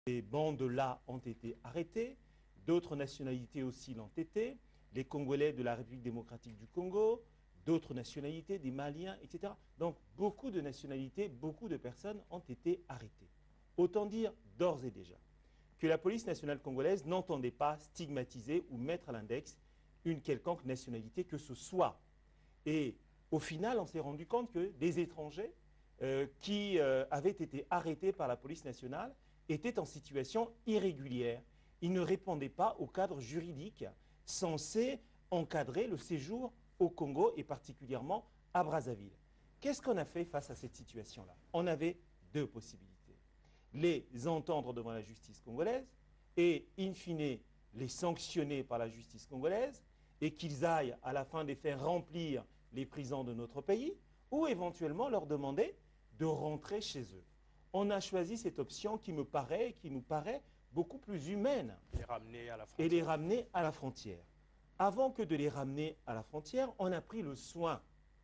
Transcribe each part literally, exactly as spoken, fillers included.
Ces bandes-là ont été arrêtées, d'autres nationalités aussi l'ont été, les Congolais de la République démocratique du Congo, d'autres nationalités, des Maliens, et cetera. Donc beaucoup de nationalités, beaucoup de personnes ont été arrêtées. Autant dire d'ores et déjà que la police nationale congolaise n'entendait pas stigmatiser ou mettre à l'index une quelconque nationalité que ce soit. Et au final, on s'est rendu compte que des étrangers euh, qui euh, avaient été arrêtés par la police nationale étaient en situation irrégulière. Ils ne répondaient pas au cadre juridique censé encadrer le séjour au Congo et particulièrement à Brazzaville. Qu'est-ce qu'on a fait face à cette situation-là? On avait deux possibilités. Les entendre devant la justice congolaise et, in fine, les sanctionner par la justice congolaise et qu'ils aillent à la fin des faits remplir les prisons de notre pays ou éventuellement leur demander de rentrer chez eux. On a choisi cette option qui me paraît, qui nous paraît beaucoup plus humaine. Les ramener à la frontière. Et les ramener à la frontière. Avant que de les ramener à la frontière, on a pris le soin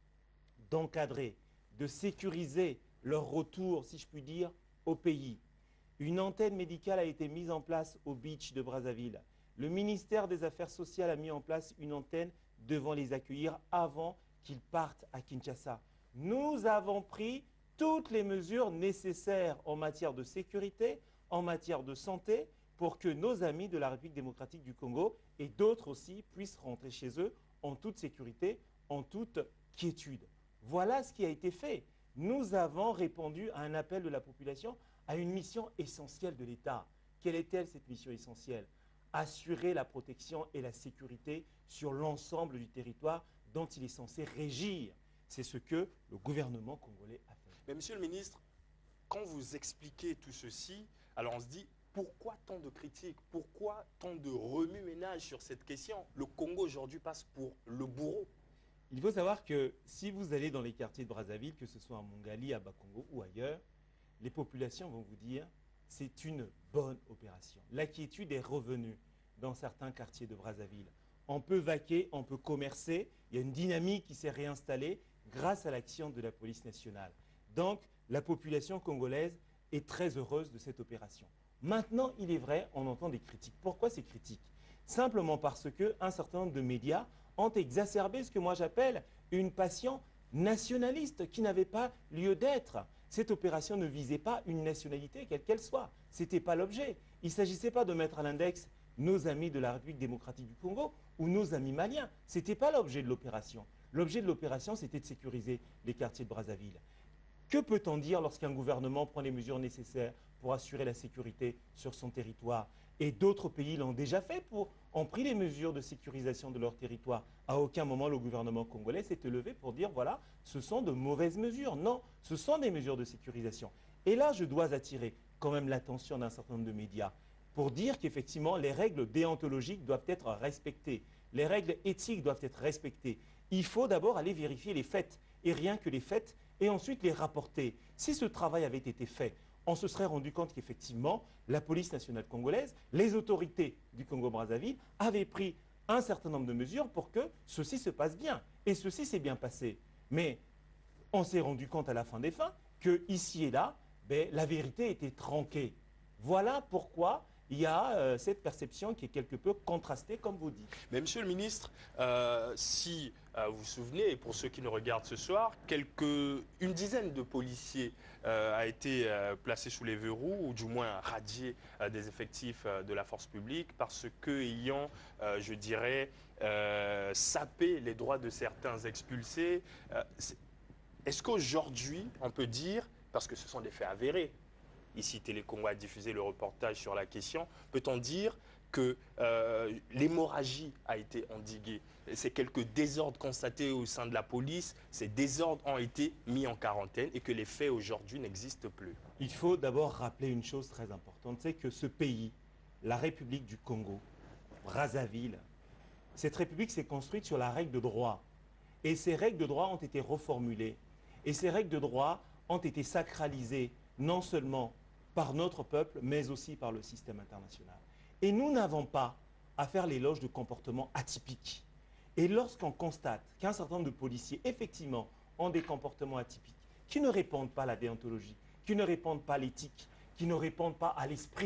d'encadrer, de sécuriser leur retour, si je puis dire, au pays. Une antenne médicale a été mise en place au beach de Brazzaville. Le ministère des Affaires sociales a mis en place une antenne devant les accueillir avant qu'ils partent à Kinshasa. Nous avons pris toutes les mesures nécessaires en matière de sécurité, en matière de santé, pour que nos amis de la République démocratique du Congo et d'autres aussi puissent rentrer chez eux en toute sécurité, en toute quiétude. Voilà ce qui a été fait. Nous avons répondu à un appel de la population à une mission essentielle de l'État. Quelle est-elle cette mission essentielle? Assurer la protection et la sécurité sur l'ensemble du territoire dont il est censé régir. C'est ce que le gouvernement congolais a fait. Mais monsieur le ministre, quand vous expliquez tout ceci, alors on se dit, pourquoi tant de critiques? Pourquoi tant de remue-ménage sur cette question? Le Congo aujourd'hui passe pour le bourreau. Il faut savoir que si vous allez dans les quartiers de Brazzaville, que ce soit à Mongali, à Bakongo ou ailleurs, les populations vont vous dire c'est une bonne opération. La quiétude est revenue dans certains quartiers de Brazzaville. On peut vaquer, on peut commercer, il y a une dynamique qui s'est réinstallée grâce à l'action de la police nationale. Donc, la population congolaise est très heureuse de cette opération. Maintenant, il est vrai, on entend des critiques. Pourquoi ces critiques? Simplement parce qu'un certain nombre de médias ont exacerbé ce que moi j'appelle une passion nationaliste qui n'avait pas lieu d'être. Cette opération ne visait pas une nationalité, quelle qu'elle soit. Ce n'était pas l'objet. Il ne s'agissait pas de mettre à l'index nos amis de la République démocratique du Congo ou nos amis maliens. Ce n'était pas l'objet de l'opération. L'objet de l'opération, c'était de sécuriser les quartiers de Brazzaville. Que peut-on dire lorsqu'un gouvernement prend les mesures nécessaires pour assurer la sécurité sur son territoire? Et d'autres pays l'ont déjà fait, pour, ont pris les mesures de sécurisation de leur territoire. À aucun moment, le gouvernement congolais s'est levé pour dire, voilà, ce sont de mauvaises mesures. Non, ce sont des mesures de sécurisation. Et là, je dois attirer quand même l'attention d'un certain nombre de médias pour dire qu'effectivement, les règles déontologiques doivent être respectées. Les règles éthiques doivent être respectées. Il faut d'abord aller vérifier les faits, et rien que les faits, et ensuite les rapporter. Si ce travail avait été fait, on se serait rendu compte qu'effectivement, la police nationale congolaise, les autorités du Congo-Brazzaville avaient pris un certain nombre de mesures pour que ceci se passe bien. Et ceci s'est bien passé. Mais on s'est rendu compte à la fin des fins que ici et là, ben, la vérité était tronquée. Voilà pourquoi il y a euh, cette perception qui est quelque peu contrastée, comme vous dites. Mais monsieur le ministre, euh, si euh, vous vous souvenez, et pour ceux qui nous regardent ce soir, quelques, une dizaine de policiers euh, a été euh, placés sous les verrous, ou du moins radiés euh, des effectifs euh, de la force publique, parce qu'ayant, euh, je dirais, euh, sapé les droits de certains expulsés. Euh, Est-ce qu'aujourd'hui, on peut dire, parce que ce sont des faits avérés, ici Télécongo a diffusé le reportage sur la question, peut-on dire que euh, l'hémorragie a été endiguée? Ces quelques désordres constatés au sein de la police, ces désordres ont été mis en quarantaine et que les faits aujourd'hui n'existent plus. Il faut d'abord rappeler une chose très importante, c'est que ce pays, la République du Congo, Brazzaville, cette République s'est construite sur la règle de droit. Et ces règles de droit ont été reformulées. Et ces règles de droit ont été sacralisées, non seulement par notre peuple, mais aussi par le système international. Et nous n'avons pas à faire l'éloge de comportements atypiques. Et lorsqu'on constate qu'un certain nombre de policiers, effectivement, ont des comportements atypiques, qui ne répondent pas à la déontologie, qui ne répondent pas à l'éthique, qui ne répondent pas à l'esprit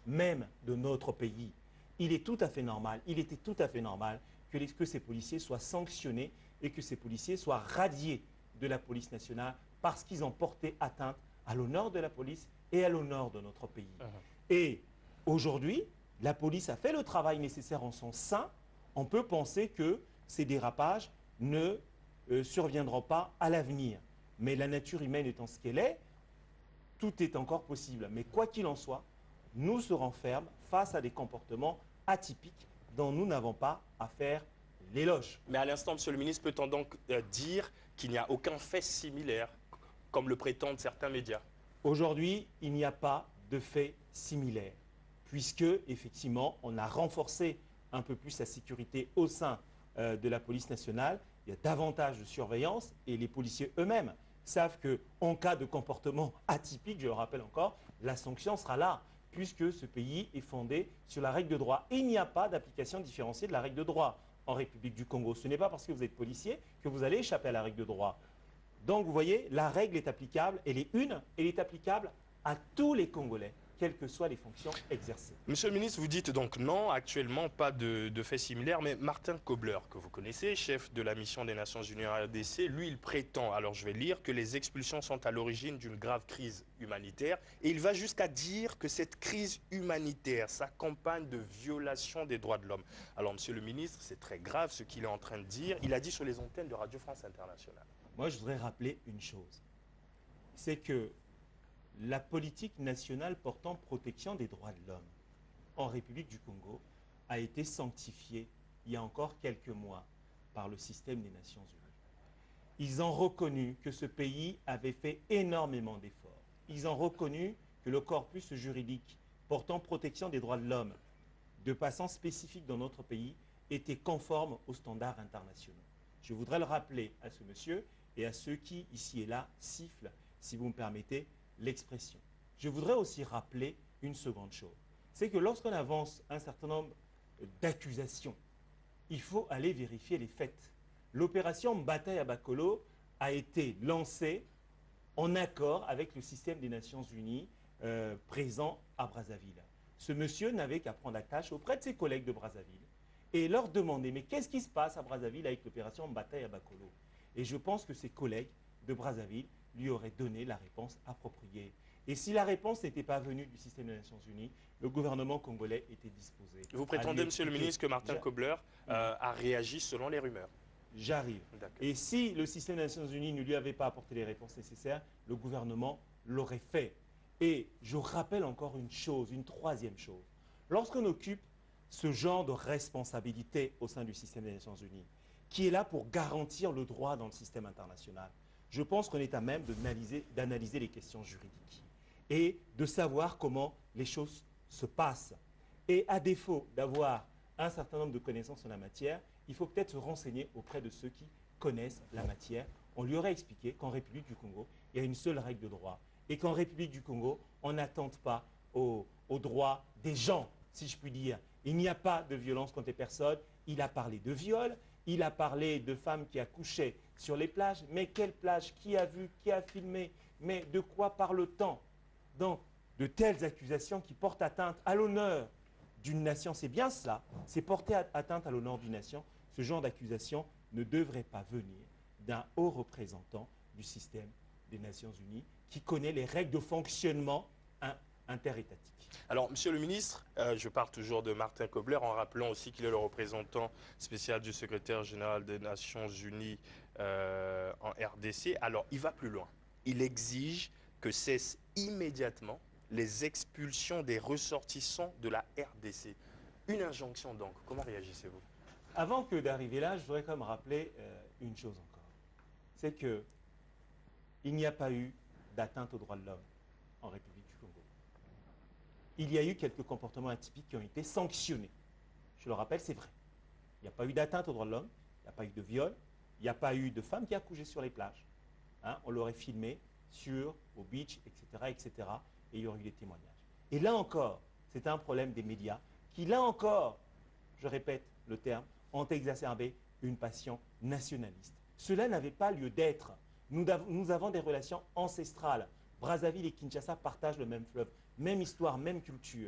même de notre pays. Il est tout à fait normal, il était tout à fait normal que, les, que ces policiers soient sanctionnés et que ces policiers soient radiés de la police nationale parce qu'ils ont porté atteinte à l'honneur de la police et à l'honneur de notre pays. Uh-huh. Et aujourd'hui, la police a fait le travail nécessaire en son sein. On peut penser que ces dérapages ne euh, surviendront pas à l'avenir. Mais la nature humaine étant ce qu'elle est, tout est encore possible. Mais quoi qu'il en soit, nous serons fermes face à des comportements atypiques dont nous n'avons pas à faire l'éloge. Mais à l'instant, Monsieur le ministre, peut-on donc euh, dire qu'il n'y a aucun fait similaire, comme le prétendent certains médias? Aujourd'hui, il n'y a pas de fait similaire, puisque, effectivement, on a renforcé un peu plus la sécurité au sein euh, de la police nationale. Il y a davantage de surveillance et les policiers eux-mêmes savent qu'en cas de comportement atypique, je le rappelle encore, la sanction sera là, puisque ce pays est fondé sur la règle de droit. Et il n'y a pas d'application différenciée de la règle de droit en République du Congo. Ce n'est pas parce que vous êtes policier que vous allez échapper à la règle de droit. Donc vous voyez, la règle est applicable, elle est une, elle est applicable à tous les Congolais, quelles que soient les fonctions exercées. Monsieur le ministre, vous dites donc non, actuellement pas de, de faits similaires, mais Martin Kobler, que vous connaissez, chef de la mission des Nations Unies en R D C, lui il prétend, alors je vais lire, que les expulsions sont à l'origine d'une grave crise humanitaire et il va jusqu'à dire que cette crise humanitaire s'accompagne de violations des droits de l'homme. Alors monsieur le ministre, c'est très grave ce qu'il est en train de dire, il a dit sur les antennes de Radio France Internationale. Moi je voudrais rappeler une chose, c'est que la politique nationale portant protection des droits de l'homme en République du Congo a été sanctifiée il y a encore quelques mois par le système des Nations Unies. Ils ont reconnu que ce pays avait fait énormément d'efforts. Ils ont reconnu que le corpus juridique portant protection des droits de l'homme de façon spécifique dans notre pays était conforme aux standards internationaux. Je voudrais le rappeler à ce monsieur et à ceux qui, ici et là, sifflent, si vous me permettez, l'expression. Je voudrais aussi rappeler une seconde chose. C'est que lorsqu'on avance un certain nombre d'accusations, il faut aller vérifier les faits. L'opération Bataille à Bakolo a été lancée en accord avec le système des Nations Unies euh, présent à Brazzaville. Ce monsieur n'avait qu'à prendre attache auprès de ses collègues de Brazzaville et leur demander « Mais qu'est-ce qui se passe à Brazzaville avec l'opération Bataille à Bakolo ?» Et je pense que ses collègues de Brazzaville lui aurait donné la réponse appropriée. Et si la réponse n'était pas venue du système des Nations Unies, le gouvernement congolais était disposé. Vous prétendez, monsieur le ministre, que Martin Kobler euh, a réagi selon les rumeurs? J'arrive. Et si le système des Nations Unies ne lui avait pas apporté les réponses nécessaires, le gouvernement l'aurait fait. Et je rappelle encore une chose, une troisième chose. Lorsqu'on occupe ce genre de responsabilité au sein du système des Nations Unies, qui est là pour garantir le droit dans le système international, je pense qu'on est à même d'analyser les questions juridiques et de savoir comment les choses se passent. Et à défaut d'avoir un certain nombre de connaissances en la matière, il faut peut-être se renseigner auprès de ceux qui connaissent la matière. On lui aurait expliqué qu'en République du Congo, il y a une seule règle de droit et qu'en République du Congo, on n'attente pas aux, aux droits des gens, si je puis dire. Il n'y a pas de violence contre les personnes. Il a parlé de viol. Il a parlé de femmes qui accouchaient sur les plages. Mais quelle plage? Qui a vu? Qui a filmé? Mais de quoi parle-t-on? Donc, de telles accusations qui portent atteinte à l'honneur d'une nation, c'est bien cela, c'est porter atteinte à l'honneur d'une nation. Ce genre d'accusation ne devrait pas venir d'un haut représentant du système des Nations Unies qui connaît les règles de fonctionnement interétatiques. Alors, monsieur le ministre, euh, je parle toujours de Martin Kobler en rappelant aussi qu'il est le représentant spécial du secrétaire général des Nations Unies euh, en R D C. Alors, il va plus loin. Il exige que cessent immédiatement les expulsions des ressortissants de la R D C. Une injonction donc. Comment réagissez-vous? Avant que d'arriver là, je voudrais quand même rappeler euh, une chose encore. C'est que il n'y a pas eu d'atteinte aux droits de l'homme en République du Congo. Il y a eu quelques comportements atypiques qui ont été sanctionnés. Je le rappelle, c'est vrai. Il n'y a pas eu d'atteinte aux droits de l'homme, il n'y a pas eu de viol, il n'y a pas eu de femmes qui accouchaient sur les plages. Hein, on l'aurait filmé sur, au beach, et cetera, et cetera, et il y aurait eu des témoignages. Et là encore, c'est un problème des médias qui, là encore, je répète le terme, ont exacerbé une passion nationaliste. Cela n'avait pas lieu d'être. Nous, nous avons des relations ancestrales. Brazzaville et Kinshasa partagent le même fleuve, même histoire, même culture.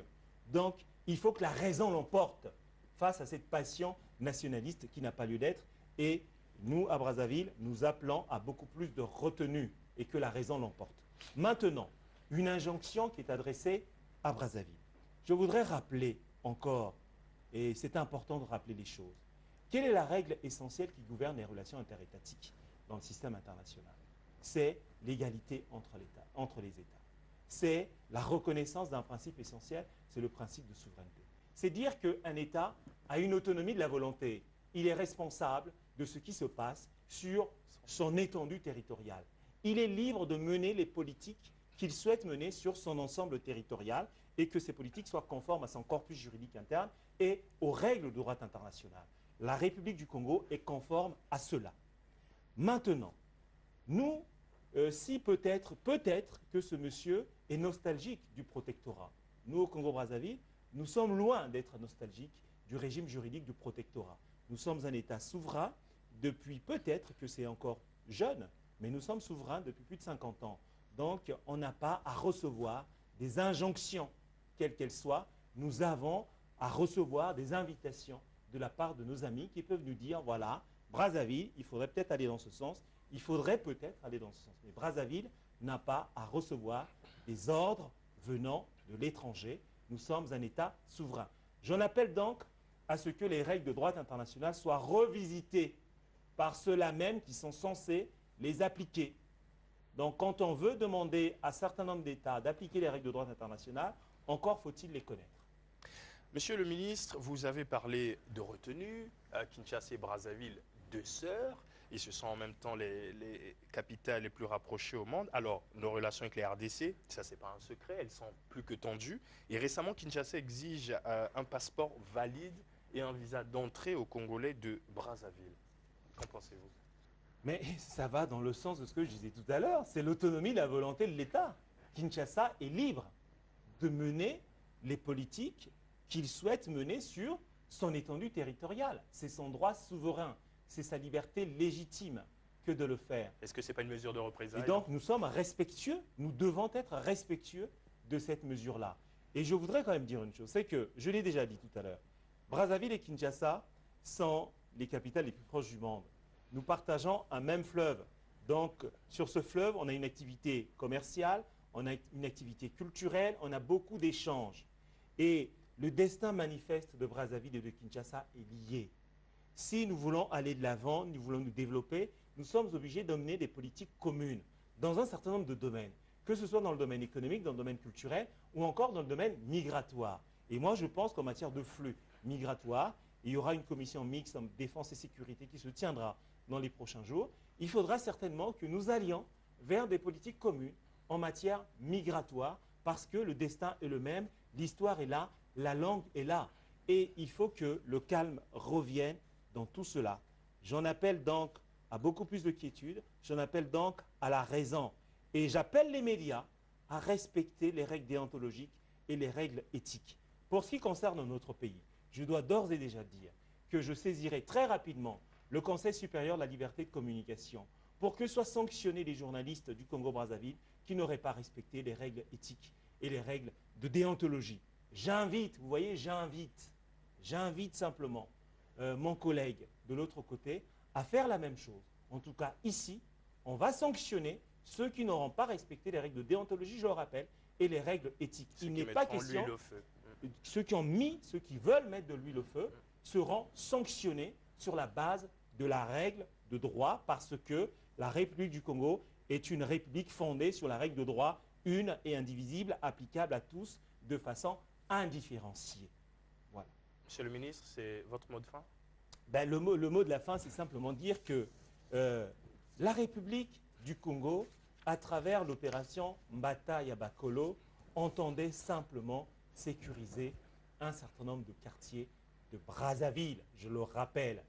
Donc, il faut que la raison l'emporte face à cette passion nationaliste qui n'a pas lieu d'être. Et nous, à Brazzaville, nous appelons à beaucoup plus de retenue et que la raison l'emporte. Maintenant, une injonction qui est adressée à Brazzaville. Je voudrais rappeler encore, et c'est important de rappeler les choses, quelle est la règle essentielle qui gouverne les relations interétatiques dans le système international? C'est l'égalité entre, entre les États. C'est la reconnaissance d'un principe essentiel, c'est le principe de souveraineté. C'est dire qu'un État a une autonomie de la volonté. Il est responsable de ce qui se passe sur son étendue territoriale. Il est libre de mener les politiques qu'il souhaite mener sur son ensemble territorial et que ces politiques soient conformes à son corpus juridique interne et aux règles de droit international. La République du Congo est conforme à cela. Maintenant, nous, euh, si peut-être, peut-être que ce monsieur est nostalgique du protectorat. Nous, au Congo-Brazzaville, nous sommes loin d'être nostalgiques du régime juridique du protectorat. Nous sommes un État souverain depuis, peut-être que c'est encore jeune, mais nous sommes souverains depuis plus de cinquante ans. Donc, on n'a pas à recevoir des injonctions, quelles qu'elles soient. Nous avons à recevoir des invitations de la part de nos amis qui peuvent nous dire, voilà, Brazzaville, il faudrait peut-être aller dans ce sens, il faudrait peut-être aller dans ce sens. Mais Brazzaville n'a pas à recevoir des ordres venant de l'étranger. Nous sommes un État souverain. J'en appelle donc à ce que les règles de droit international soient revisitées par ceux-là même qui sont censés les appliquer. Donc, quand on veut demander à un certain nombre d'États d'appliquer les règles de droit international, encore faut-il les connaître. Monsieur le ministre, vous avez parlé de retenue, euh, Kinshasa et Brazzaville, deux sœurs, et ce sont en même temps les, les capitales les plus rapprochées au monde. Alors, nos relations avec les R D C, ça c'est pas un secret, elles sont plus que tendues. Et récemment, Kinshasa exige euh, un passeport valide et un visa d'entrée aux Congolais de Brazzaville. Qu'en pensez-vous? Mais ça va dans le sens de ce que je disais tout à l'heure, c'est l'autonomie, la volonté de l'État. Kinshasa est libre de mener les politiques qu'il souhaite mener sur son étendue territoriale. C'est son droit souverain, c'est sa liberté légitime que de le faire. Est-ce que ce n'est pas une mesure de représailles? Et donc nous sommes respectueux, nous devons être respectueux de cette mesure-là. Et je voudrais quand même dire une chose, c'est que, je l'ai déjà dit tout à l'heure, Brazzaville et Kinshasa sont les capitales les plus proches du monde. Nous partageons un même fleuve. Donc, sur ce fleuve, on a une activité commerciale, on a une activité culturelle, on a beaucoup d'échanges. Et le destin manifeste de Brazzaville et de Kinshasa est lié. Si nous voulons aller de l'avant, nous voulons nous développer, nous sommes obligés d'emmener des politiques communes dans un certain nombre de domaines, que ce soit dans le domaine économique, dans le domaine culturel ou encore dans le domaine migratoire. Et moi, je pense qu'en matière de flux migratoire, il y aura une commission mixte en défense et sécurité qui se tiendra dans les prochains jours. Il faudra certainement que nous allions vers des politiques communes en matière migratoire parce que le destin est le même, l'histoire est là, la langue est là. Et il faut que le calme revienne dans tout cela. J'en appelle donc à beaucoup plus de quiétude, j'en appelle donc à la raison. Et j'appelle les médias à respecter les règles déontologiques et les règles éthiques. Pour ce qui concerne notre pays, je dois d'ores et déjà dire que je saisirai très rapidement le Conseil supérieur de la liberté de communication pour que soient sanctionnés les journalistes du Congo-Brazzaville qui n'auraient pas respecté les règles éthiques et les règles de déontologie. J'invite, vous voyez, j'invite, j'invite simplement euh, mon collègue de l'autre côté à faire la même chose. En tout cas, ici, on va sanctionner ceux qui n'auront pas respecté les règles de déontologie, je le rappelle, et les règles éthiques. Ceux Il qui n'est pas mettront question, l'huile au feu. ceux qui ont mis, ceux qui veulent mettre de l'huile au feu, seront sanctionnés sur la base de la règle de droit parce que la République du Congo est une république fondée sur la règle de droit une et indivisible, applicable à tous de façon indifférenciée. Voilà. Monsieur le ministre, c'est votre mot de fin? Ben, le, mot, le mot de la fin, c'est simplement dire que euh, la République du Congo, à travers l'opération Mbata Yabakolo, entendait simplement sécuriser un certain nombre de quartiers de Brazzaville, je le rappelle.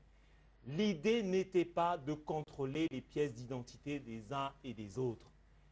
L'idée n'était pas de contrôler les pièces d'identité des uns et des autres.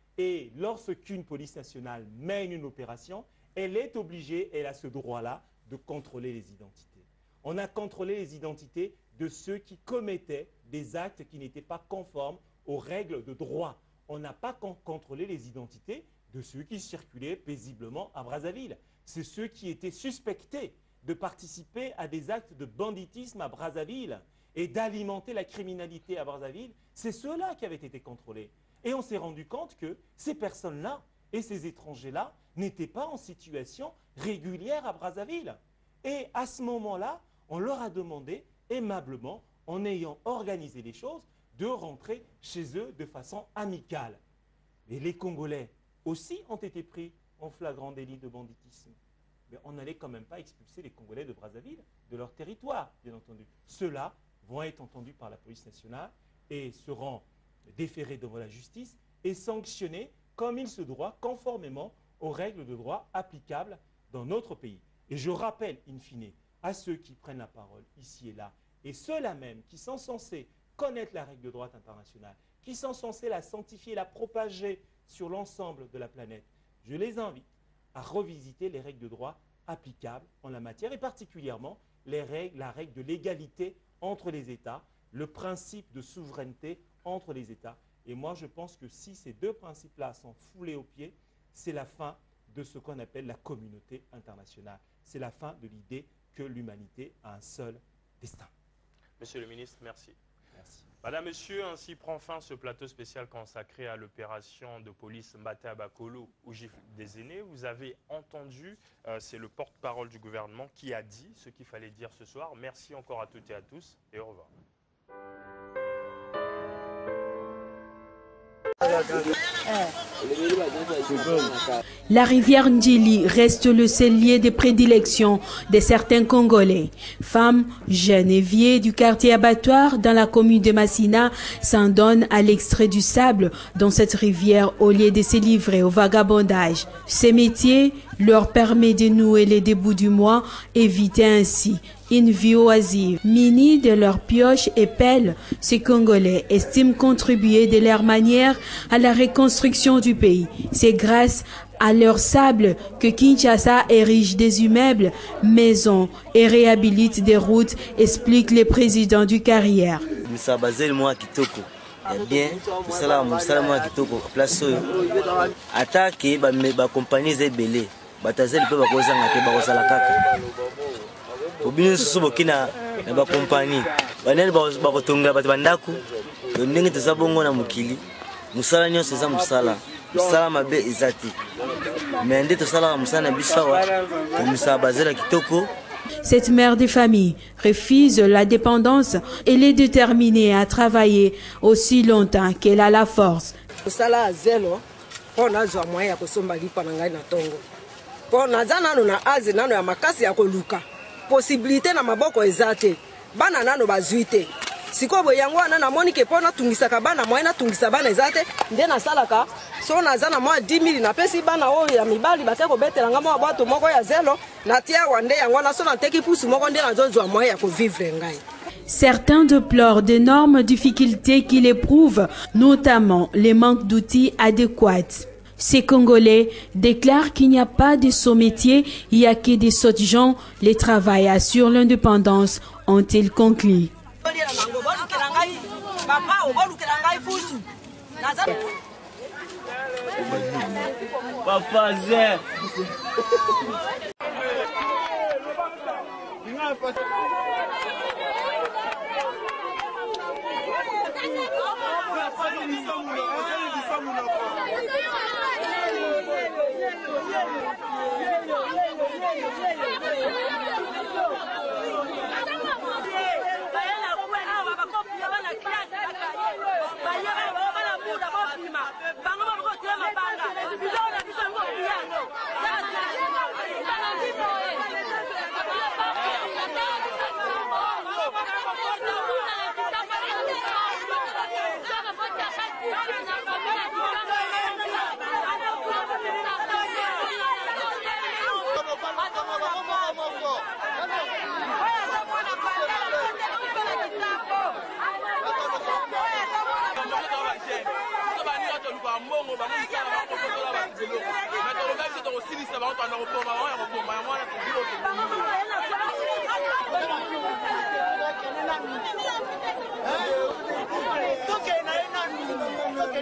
Et lorsqu'une police nationale mène une opération, elle est obligée, elle a ce droit-là, de contrôler les identités. On a contrôlé les identités de ceux qui commettaient des actes qui n'étaient pas conformes aux règles de droit. On n'a pas con- contrôlé les identités de ceux qui circulaient paisiblement à Brazzaville. c'est ceux qui étaient suspectés de participer à des actes de banditisme à Brazzaville et d'alimenter la criminalité à Brazzaville. C'est ceux-là qui avaient été contrôlés. Et on s'est rendu compte que ces personnes-là et ces étrangers-là n'étaient pas en situation régulière à Brazzaville. Et à ce moment-là, on leur a demandé aimablement, en ayant organisé les choses, de rentrer chez eux de façon amicale. Et les Congolais aussi ont été pris en flagrant délit de banditisme. Mais on n'allait quand même pas expulser les Congolais de Brazzaville de leur territoire, bien entendu. Ceux-là vont être entendus par la police nationale et seront déférés devant la justice et sanctionnés comme il se doit, conformément aux règles de droit applicables dans notre pays. Et je rappelle, in fine, à ceux qui prennent la parole ici et là, et ceux-là même qui sont censés connaître la règle de droit internationale, qui sont censés la sanctifier, la propager sur l'ensemble de la planète, je les invite à revisiter les règles de droit applicables en la matière, et particulièrement les règles, la règle de l'égalité entre les États, le principe de souveraineté entre les États. Et moi, je pense que si ces deux principes-là sont foulés aux pieds, c'est la fin de ce qu'on appelle la communauté internationale. C'est la fin de l'idée que l'humanité a un seul destin. Monsieur le ministre, merci. Merci. Madame, Monsieur, ainsi prend fin ce plateau spécial consacré à l'opération de police Mbata Bakolo ou gifle des aînés. Vous avez entendu, euh, c'est le porte-parole du gouvernement qui a dit ce qu'il fallait dire ce soir. Merci encore à toutes et à tous et au revoir. La rivière Ndjili reste le cellier de prédilection de certains Congolais. Femmes, jeunes et vieilles du quartier abattoir dans la commune de Massina s'en donnent à l'extrait du sable dans cette rivière au lieu de se livrer au vagabondage. Ces métiers leur permettent de nouer les débuts du mois, éviter ainsi une vie oisive. Munis de leurs pioches et pelles, ces Congolais estiment contribuer de leur manière à la reconstruction du pays. C'est grâce à leur sable que Kinshasa érige des immeubles, maisons et réhabilite des routes, explique le président du carrière. Bien, tout ça, tout ça, moi qui toko place attaque, ba ba compagnie zebele, batazel pe ba koza ngate ba koza la kaka. Pour bien se sobokina na ba compagnie, banel ba ba kotonga ba bandaku, ndenge tsa bongo na mukili, musala nyo seza musala, musala mabe ezati. Mais ndé to sala musala bisawa, musala bazela kitoko. Cette mère de famille refuse la dépendance. Elle est déterminée à travailler aussi longtemps qu'elle a la force. Possibilité na maboko ezate bana nano bazuite sikobo yango ana na monike pona tungisaka bana moyena tungisa bana ezate nde na salaka so na zana mo dix mille na pesi bana oyo ya mibali bakako betela ngamo bato moko ya zelo na tia wande yango na so na teki pusu moko nde na zozo moya ko vivre ngai. Certains déplorent d'énormes difficultés qu'ils éprouvent, notamment les manques d'outils adéquats. Ces Congolais déclarent qu'il n'y a pas de sous-métier, il n'y a que des sottes gens. Les travail assure l'indépendance, ont-ils conclu.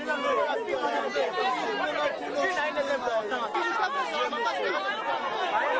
Hey!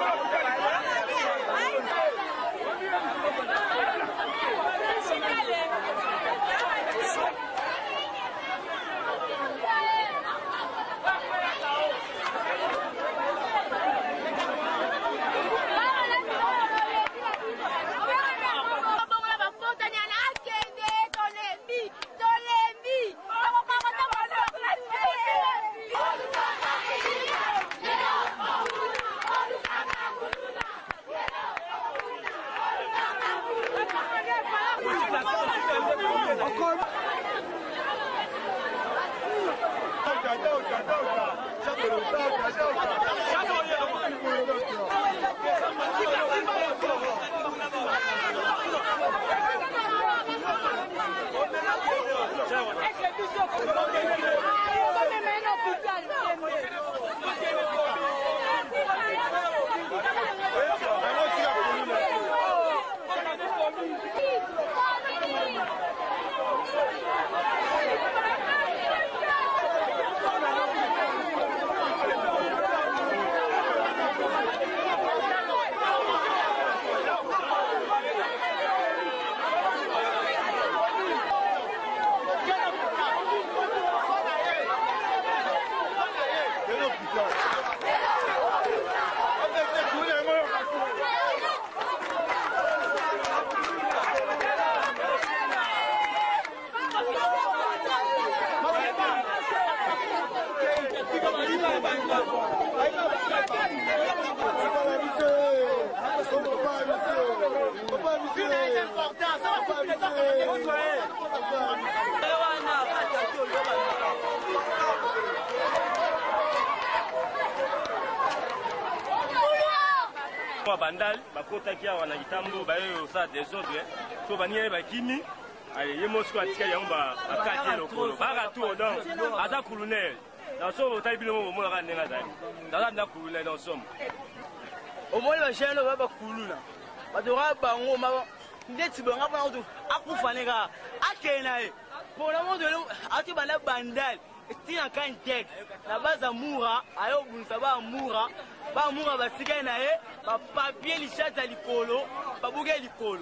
Bandal, bakota kia wana itambo bayo sa désordre, to baniye bakimi, allez yemosko atika yamba akati lokolo, baka tout donc aza colonel. Dans son taille bilo mo mo la nenga dai. Dans la colonel dans somme. Au moins le chien va ba kuluna. Ba dora bango ma ndeti banga ba oto akufa nega akena e. Pour le monde ati bana bandal. Tina kan tek. Na baza mura ayo bunsa ba mura. Ba mura ba siga na e ba papier li chata likolo, ba buge likolo.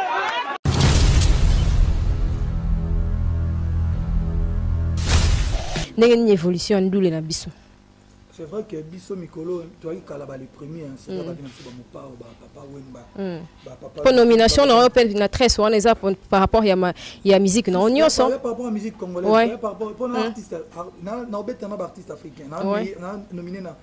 Une évolution d'où na biso. C'est vrai que biso mikolo toi il kalaba les premiers c'est là ba kinasi ba mopa ba papa wemba ba papa pour nomination na opel na très souvent les par rapport ya ya musique na onyo so par rapport à musique congolaise par rapport pour un artiste na na obeta na artiste africain na na nominé na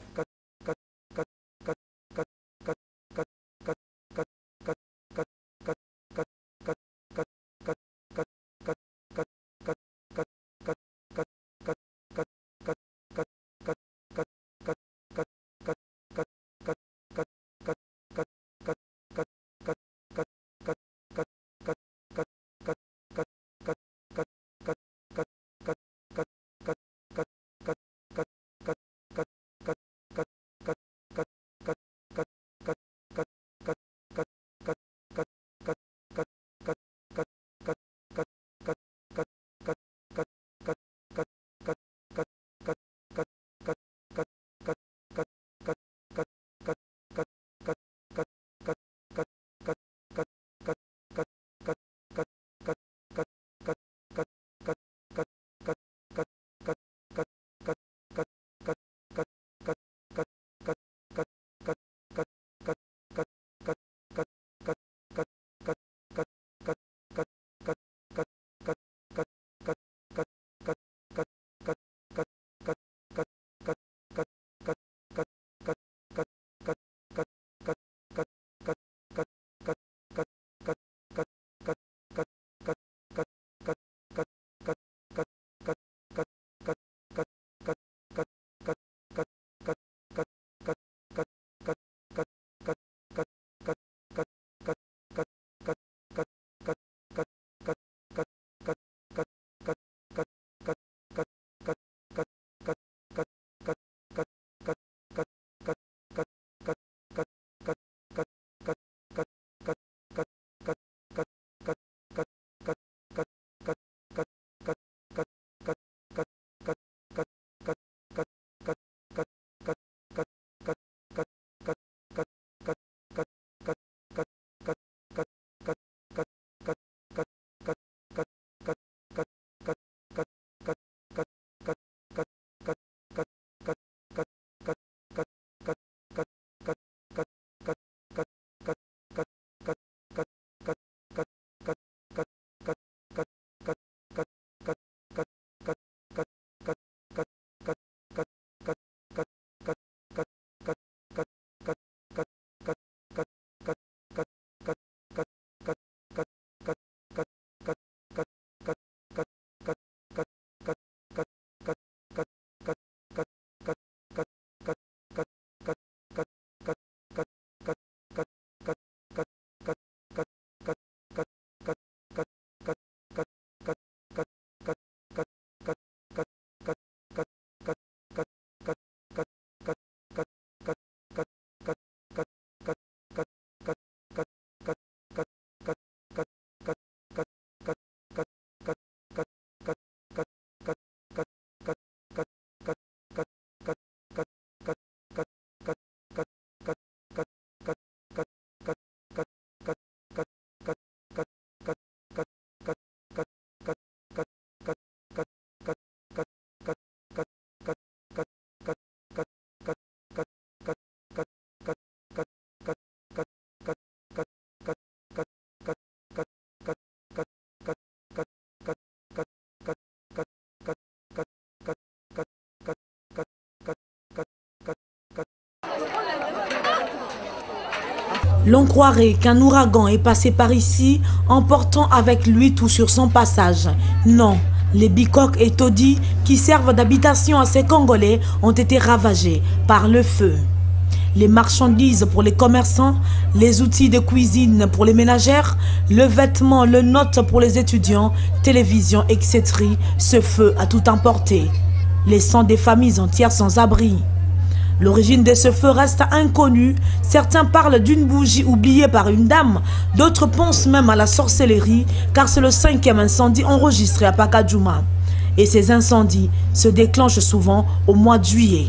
L'on croirait qu'un ouragan est passé par ici, emportant avec lui tout sur son passage. Non, les bicoques et taudis qui servent d'habitation à ces Congolais ont été ravagés par le feu. Les marchandises pour les commerçants, les outils de cuisine pour les ménagères, le vêtement, le note pour les étudiants, télévision, et cetera. Ce feu a tout emporté, laissant des familles entières sans abri. L'origine de ce feu reste inconnue. Certains parlent d'une bougie oubliée par une dame. D'autres pensent même à la sorcellerie, car c'est le cinquième incendie enregistré à Pakadjouma. Et ces incendies se déclenchent souvent au mois de juillet.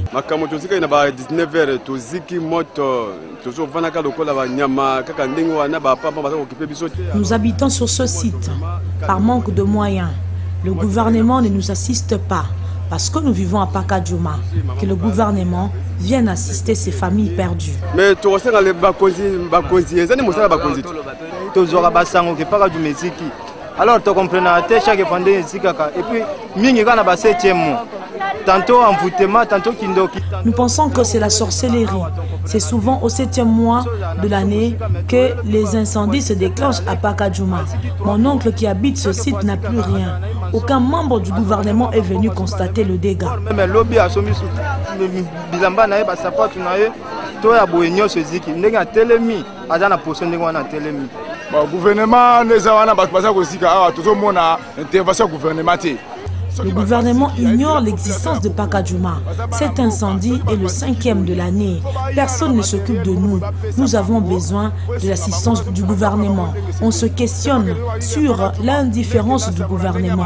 Nous habitons sur ce site par manque de moyens. Le gouvernement ne nous assiste pas. Parce que nous vivons à Pakadjouma, que le gouvernement vienne assister ces familles perdues. Mais alors tu comprends, chaque fois et puis mingi kana ba septième mois. Tantôt envoûtement, tantôt kindoki. Nous pensons que c'est la sorcellerie. C'est souvent au septième mois de l'année que les incendies se déclenchent à Pakadjouma. Mon oncle qui habite ce site n'a plus rien. Aucun membre du gouvernement est venu constater le dégât. Mais lobby a somi bilamba na ba sapato na ye to ya boenyo seziki ndenga telemi azana poso ndenga wana telemi. Le gouvernement Le gouvernement ignore l'existence de Pakadjouma. Cet incendie est le cinquième de l'année. Personne ne s'occupe de nous. Nous avons besoin de l'assistance du gouvernement. On se questionne sur l'indifférence du gouvernement.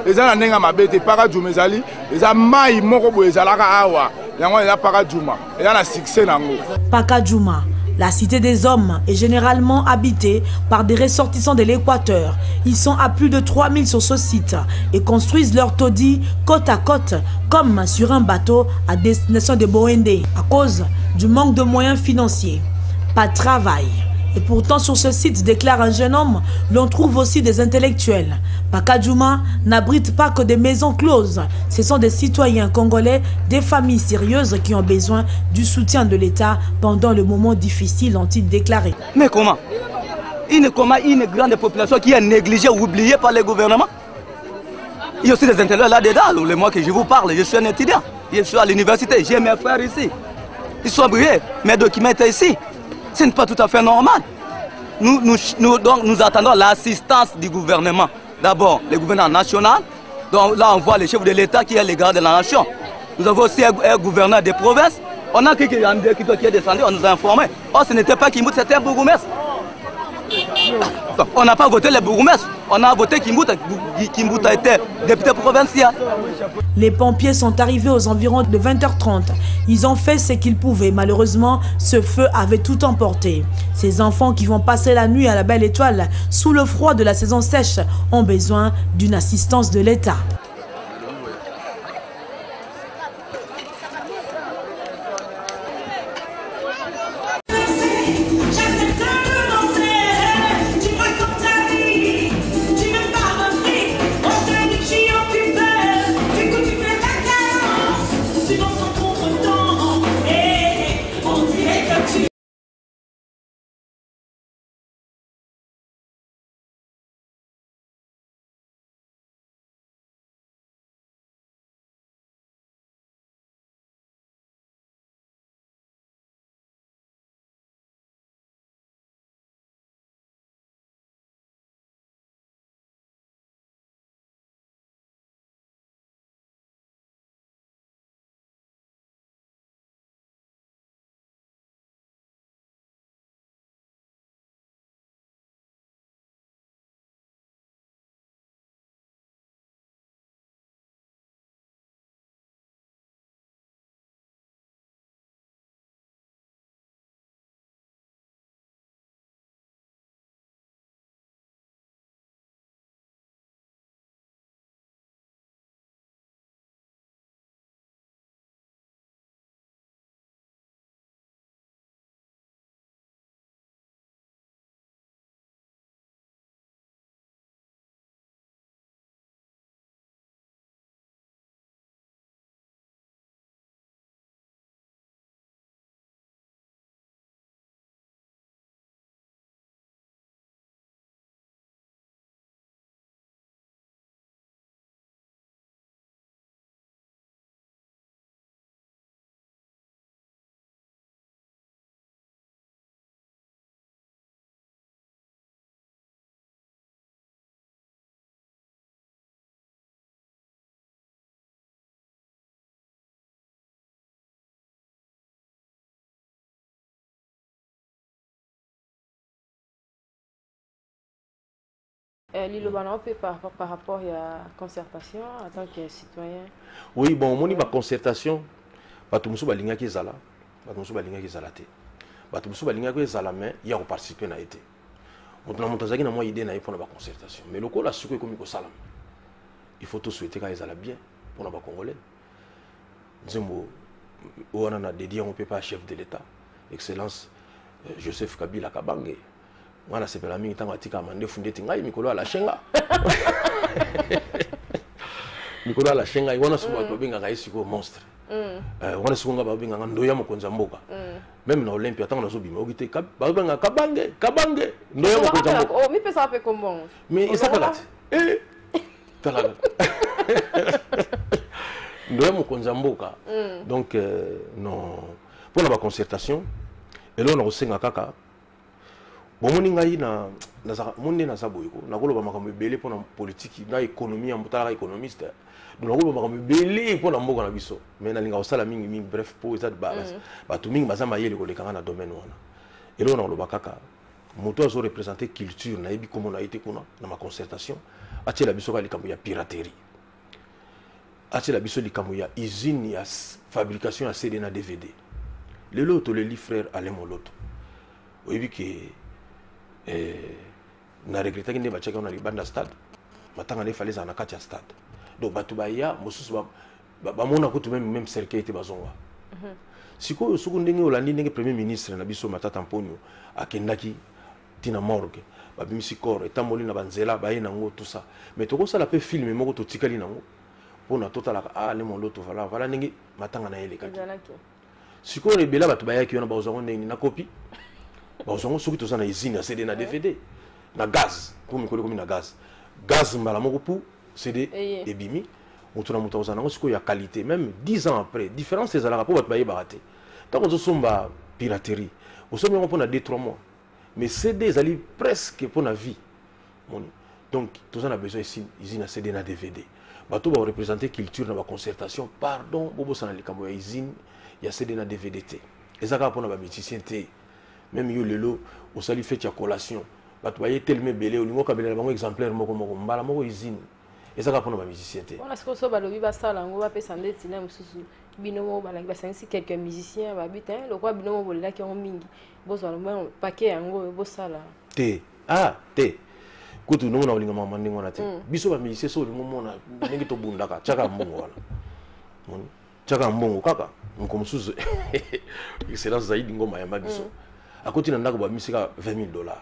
Pakadjouma, la cité des hommes, est généralement habitée par des ressortissants de l'Équateur. Ils sont à plus de trois mille sur ce site et construisent leur taudis côte à côte, comme sur un bateau à destination de Boendé, à cause du manque de moyens financiers. Pas de travail. Et pourtant, sur ce site, déclare un jeune homme, l'on trouve aussi des intellectuels. Pakadjouma n'abrite pas que des maisons closes. Ce sont des citoyens congolais, des familles sérieuses qui ont besoin du soutien de l'État pendant le moment difficile, ont-ils déclaré. Mais comment une, comment une grande population qui est négligée ou oubliée par le gouvernement? Il y a aussi des intellectuels là-dedans. Le mois que je vous parle, je suis un étudiant. Je suis à l'université, j'ai mes frères ici. Ils sont brillés, mes documents étaient ici. Ce n'est pas tout à fait normal. Nous, nous, nous, donc, nous attendons l'assistance du gouvernement. D'abord, le gouvernement national. Donc là, on voit le chef de l'État qui est le garde de la nation. Nous avons aussi un, un gouverneur des provinces. On a quelqu'un qui est descendu, on nous a informé. Oh, ce n'était pas Kimbout, c'était un bourgmestre. On n'a pas voté le bourgmestre. On a voté Kimbout. Kimbout a été député provincial. Les pompiers sont arrivés aux environs de vingt heures trente. Ils ont fait ce qu'ils pouvaient. Malheureusement, ce feu avait tout emporté. Ces enfants qui vont passer la nuit à la Belle Étoile, sous le froid de la saison sèche, ont besoin d'une assistance de l'État. Lilo Bana, par, par rapport à la concertation en tant que citoyen. Oui, bon, on y va concertation. Batumsu balinga ki zala, batumsu balinga ki zala te. Batumsu balinga ki zala mais il y a participer na été. On a monté na moi idée na pour la concertation. Mais le ko la suko comme ko salam. Il faut tout souhaiter ka zala bien pour la Congolais. Nzembo on a dédié on peut pas chef de l'État, Excellence Joseph Kabila Kabange. Wana sepela mingi tanga tika mande fundeti ngai mikolo ala shenga. Mikolo ala shenga wana suba to binga ngai siko monstre. Euh wana suko nga binga ndoya mokonza mboka. Même na Olympia tanga nazo bima okite ba binga kabange kabange ndoya mokonza mboka. Oh mi pesa pe comment? Mais isa kala. Eh tala. Ndoya mokonza mboka. Donc non pour la concertation et là on a resenga kaka. Bon, mon ngai na na mon na saboyiko na koloba makambo belé pour la politique na économie en mutala économiste donc na koloba makambo belé pour la mboka na biso mais na linga osala mingi mingi bref pour ça de base ba tout mingi bazama yele ko lekanga na domaine wana et là on loba kaka moto azo représenter culture na yebi comme on a été kuna na ma concertation atie la biso ka likambo ya piraterie atie la biso likambo ya usine ya fabrication ya C D na D V D le loto le li frère Alain Moloto oyebi ke eh na regretta que ne ba cheka na libanda stade matanga ne fallait na kati ya stade donc batu ba ya mosusu ba ba mona ko même même cercle était bazonga siko suku ndenge olandi ndenge premier ministre na biso Matata Mponyo akendaki tina morgue ba bimisi corps etamboli na banzela ba yena ngo tout ça mais toko sala pe film moko to tikali nango pona totala ah le moloto voilà voilà ndenge matanga na ele kaki siko rebela batu ba ya ki yona ba ozongo ndenge na copie bon on se retrouve dans la usine C D na D V D na gaz pour me coller comme na gaz gaz mbala moko pour C D et bimi on tourne monter aux annonces qu'il y a qualité même dix ans après différence c'est à la rapport bailler baraté tant on se somba piraterie on se met on a deux trois mois mais C D ali presque pour la vie donc tout ça on a besoin ici usine C D na D V D bato va représenter culture dans la concertation pardon bobo sana likambo ya usine ya C D na D V D T et ça pour na musicien T même yo lelo au sali fait ya collation bato baye tellement belé au lingo kabela bango exemplaire moko moko mbala moko usine et ça ka pona ba musicien te on a ce que so balobi ba sala ngo ba pesa ndeti na mususu binomo balangi ba sangi quelques musiciens ba butin le quoi binomo bolela ki on mingi bozo ba paquet yango bo sala te ah te kutu no na olinga mama ndingo na te biso ba musicien so lingo mona ndenge to bundaka chaka mbongo wana moni chaka mbongo kaka nko mususu excellence zaidi ngoma ya mabiso à côté de ndako ba misika vingt mille dollars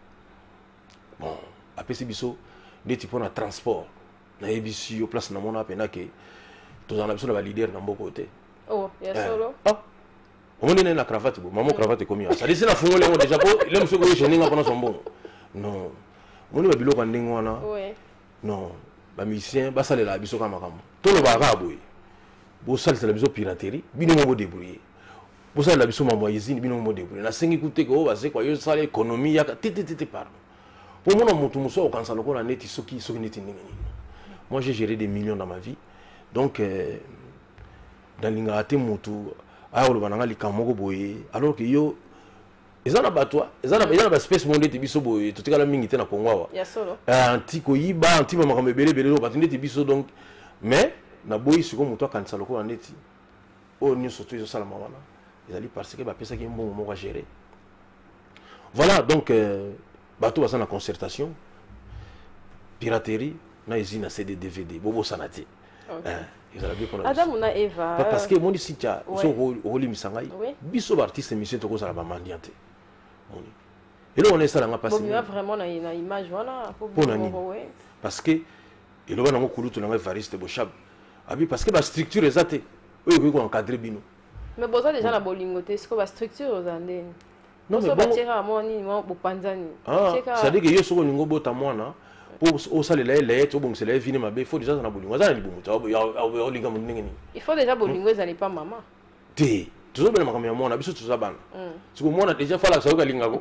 bon après c'est biso des types na transport na ebisi au place na mona pena ke to za na biso na ba leader na mboko te oh ya solo ah on est na cravate bo maman cravate comme ça dès na fungole ngo déjà ko le monsieur ko jeninga pona son bon non on ba biloko ndingo wana ouais non ba musicien ba salela biso kama kama to lo ba ka boy bo salela biso piraterie bino mo débrouiller pour ça la biso mama usine bino mo débrouiller na sengi kuté ko ba se kwa yo sala économie ya tete tete pardon pour moi mutu muso quand ça lokona neti soki soki neti ndenge moi j'ai géré des millions dans ma vie donc euh, dans l'ingate mutu a lo bananga likamoko boye alors que yo ezana batwa ezana ezana ba space monde te biso boye to tikala mingi te na Kongo ya solo anti ko yiba anti mama kambe bele bele ba tinde te biso donc mais na boyi siko mutu quand ça lokona neti o ni surtout yo sala mama ils allaient parce que bah penser qu'il y a un bon moment à gérer voilà donc euh, bateau va la concertation piraterie na usine C D D V D bobo sanati ils allaient bien qu'on a Adam na Eva parce que mon ici tu as son rôle misangai biso artiste émission to ko ça la mandiante et là on est ça là on a passé bon vraiment na image voilà pour parce que et là on a mon kulu to na variste bochab abi parce que la structure exacte oui oui on encadrer bino. Mais bon, ça déjà la bolingoté, c'est quoi la structure aux Andes? Non, mais bon. Tira moni, moi, pour Panzani. Ah, ça dit que yo so lingo bota mwana. Pour au sale la la to bon c'est la vini mabe, il faut déjà na bolingo. Ça ni bomu, ta ya linga mon ndenge ni. Il faut déjà bolingo ça n'est pas maman. Té, toujours bien makamia mwana, biso tuza bana. Siko mwana déjà fala ça ka linga ko.